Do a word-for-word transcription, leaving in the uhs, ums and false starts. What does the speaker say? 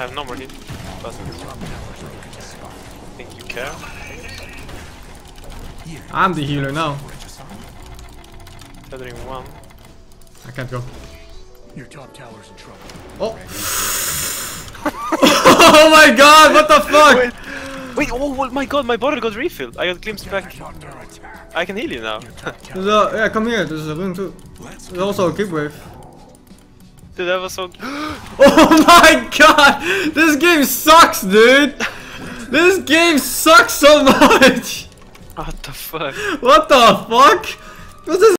I have no more heal. Think you care? I'm the healer now. Tethering one. I can't go. Your top tower's in trouble. Oh! Oh my god, what the fuck? Wait, wait, oh my god, my bottle got refilled. I got glimpsed back. I can heal you now. There's a, yeah, come here, there's a rune too. There's also a keep wave. Dude, that was so... Oh my god! This game sucks, dude! This game sucks so much! What the fuck? What the fuck? What's this?